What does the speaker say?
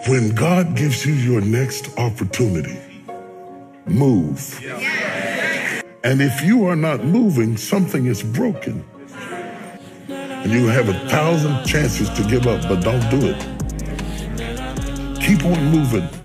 When God gives you your next opportunity, move. And if you are not moving, something is broken. And you have 1,000 chances to give up, but don't do it. Keep on moving.